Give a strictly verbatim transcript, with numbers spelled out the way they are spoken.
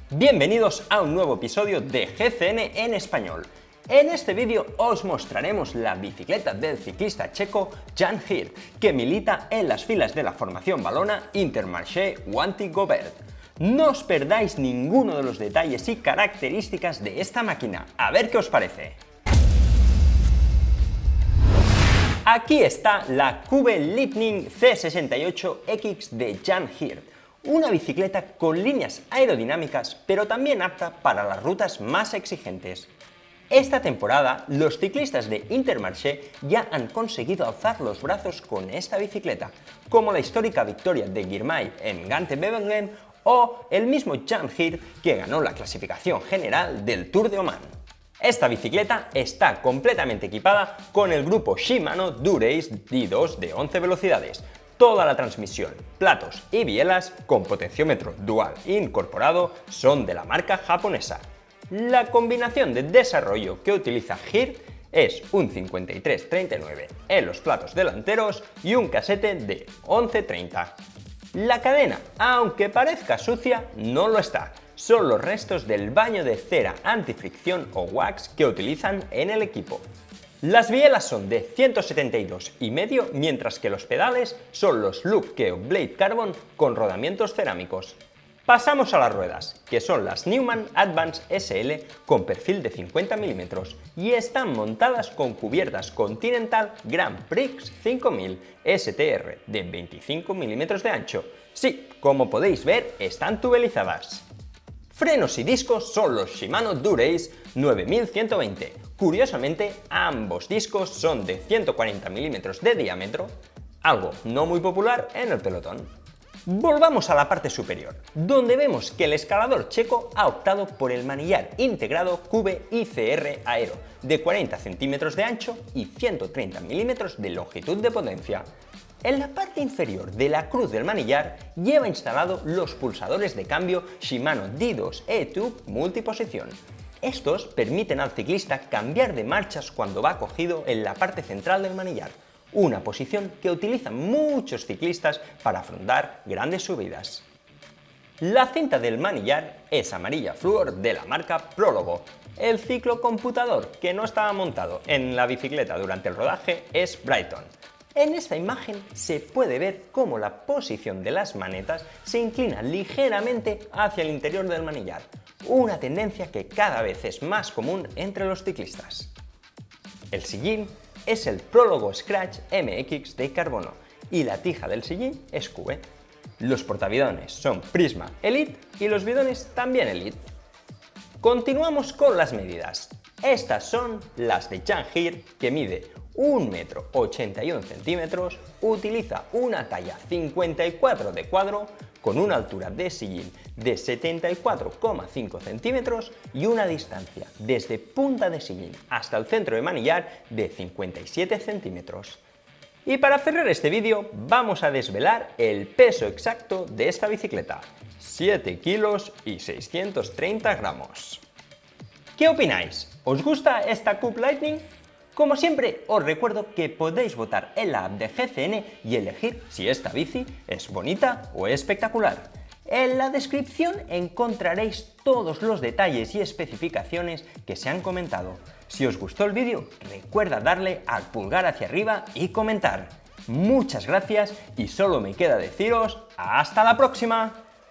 Bienvenidos a un nuevo episodio de G C N en español. En este vídeo os mostraremos la bicicleta del ciclista checo Jan Hirt, que milita en las filas de la formación valona Intermarché Wanty-Gobert. No os perdáis ninguno de los detalles y características de esta máquina, a ver qué os parece. Aquí está la Cube Lightning C sesenta y ocho X de Jan Hirt. Una bicicleta con líneas aerodinámicas, pero también apta para las rutas más exigentes. Esta temporada, los ciclistas de Intermarché ya han conseguido alzar los brazos con esta bicicleta, como la histórica victoria de Girmay en Gante-Wevelgem o el mismo Jan Hirt que ganó la clasificación general del Tour de Omán. Esta bicicleta está completamente equipada con el grupo Shimano Dura-Ace D dos de once velocidades, toda la transmisión, platos y bielas con potenciómetro dual incorporado son de la marca japonesa. La combinación de desarrollo que utiliza Hirt es un cincuenta y tres treinta y nueve en los platos delanteros y un casete de once treinta. La cadena, aunque parezca sucia, no lo está. Son los restos del baño de cera antifricción o wax que utilizan en el equipo. Las bielas son de ciento setenta y dos y medio, mientras que los pedales son los Look Keo Blade Carbon con rodamientos cerámicos. Pasamos a las ruedas, que son las Neumann Advance S L con perfil de cincuenta milímetros y están montadas con cubiertas Continental Grand Prix cinco mil S T R de veinticinco milímetros de ancho. Sí, como podéis ver, están tubelizadas. Frenos y discos son los Shimano Dura-Ace nueve mil ciento veinte. Curiosamente, ambos discos son de ciento cuarenta milímetros de diámetro, algo no muy popular en el pelotón. Volvamos a la parte superior, donde vemos que el escalador checo ha optado por el manillar integrado Cube I C R Aero, de cuarenta centímetros de ancho y ciento treinta milímetros de longitud de potencia. En la parte inferior de la cruz del manillar lleva instalado los pulsadores de cambio Shimano D dos E-Tube multiposición. Estos permiten al ciclista cambiar de marchas cuando va cogido en la parte central del manillar, una posición que utilizan muchos ciclistas para afrontar grandes subidas. La cinta del manillar es amarilla flúor de la marca Prólogo. El ciclocomputador que no estaba montado en la bicicleta durante el rodaje es Brighton. En esta imagen se puede ver cómo la posición de las manetas se inclina ligeramente hacia el interior del manillar, una tendencia que cada vez es más común entre los ciclistas. El sillín es el Prólogo Scratch M X de carbono y la tija del sillín es Cube. Los portabidones son Prisma Elite y los bidones también Elite. Continuamos con las medidas. Estas son las de Jan Hirt, que mide un metro ochenta y uno centímetros, utiliza una talla cincuenta y cuatro de cuadro, con una altura de sillín de setenta y cuatro coma cinco centímetros y una distancia desde punta de sillín hasta el centro de manillar de cincuenta y siete centímetros. Y para cerrar este vídeo vamos a desvelar el peso exacto de esta bicicleta: siete kilos y seiscientos treinta gramos. ¿Qué opináis? ¿Os gusta esta Cube Lightning? Como siempre, os recuerdo que podéis votar en la app de G C N y elegir si esta bici es bonita o espectacular. En la descripción encontraréis todos los detalles y especificaciones que se han comentado. Si os gustó el vídeo, recuerda darle al pulgar hacia arriba y comentar. Muchas gracias y solo me queda deciros ¡hasta la próxima!